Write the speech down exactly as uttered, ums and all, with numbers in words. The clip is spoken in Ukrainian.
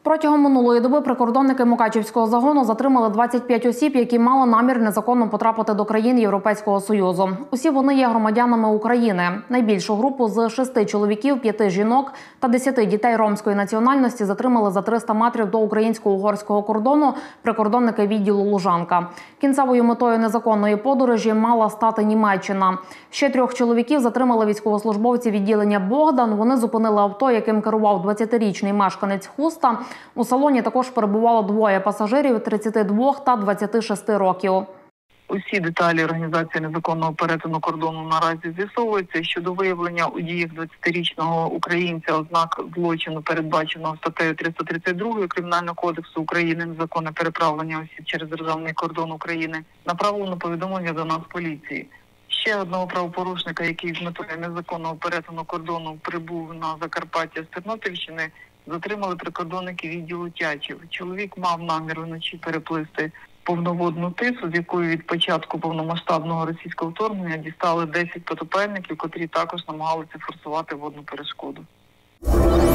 Протягом минулої доби прикордонники Мукачівського загону затримали двадцять п'ять осіб, які мали намір незаконно потрапити до країн Європейського Союзу. Усі вони є громадянами України. Найбільшу групу з шести чоловіків, п'яти жінок та десяти дітей ромської національності затримали за триста метрів до українсько-угорського кордону прикордонники відділу Лужанка. Кінцевою метою незаконної подорожі мала стати Німеччина. Ще трьох чоловіків затримали військовослужбовці відділення «Богдан». Вони зупинили авто, яким керував двадцятирічний мешканець Хуста. У салоні також перебувало двоє пасажирів – тридцяти двох та двадцяти шести років. Усі деталі організації незаконного перетину кордону наразі з'ясовуються. Щодо виявлення у діях двадцятирічного українця ознак злочину, передбаченого статтею триста тридцять два Кримінального кодексу України «Незаконне переправлення осіб через державний кордон України», направлено повідомлення до нас поліції. Ще одного правопорушника, який з метою незаконного перетину кордону прибув на Закарпаття з Тернопільщини, затримали прикордонники відділу Тячів. Чоловік мав намір вночі переплисти повноводну тису, з якої від початку повномасштабного російського вторгнення дістали десять потопельників, котрі також намагалися форсувати водну перешкоду.